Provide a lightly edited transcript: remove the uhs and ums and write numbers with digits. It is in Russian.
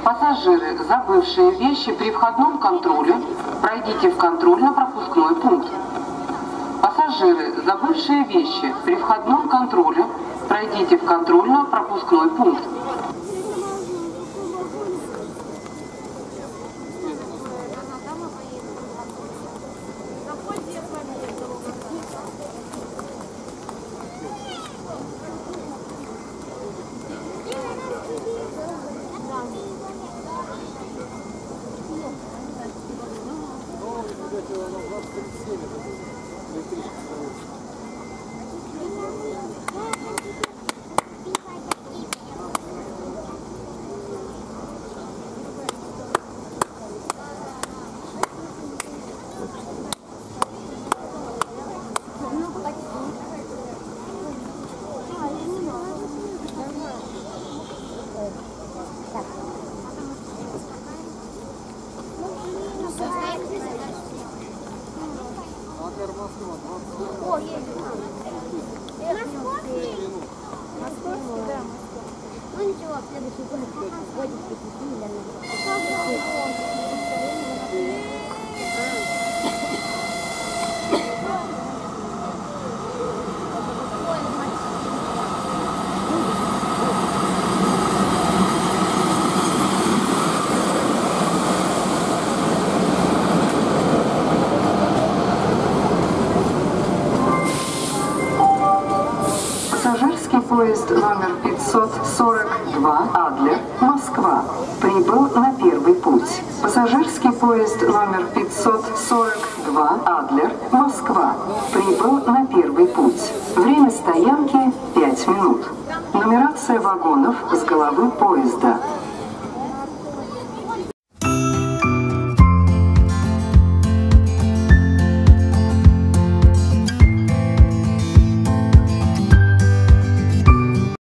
Пассажиры, забывшие вещи при входном контроле, пройдите в контрольно-пропускной пункт. Пассажиры, забывшие вещи при входном контроле, пройдите в контрольно-пропускной пункт. Московский, да. Ну ничего, в следующий год вводит Пассажирский поезд номер 542 Адлер, Москва, прибыл на первый путь. Пассажирский поезд номер 542 Адлер, Москва, прибыл на первый путь. Время стоянки 5 минут. Нумерация вагонов с головы поезда.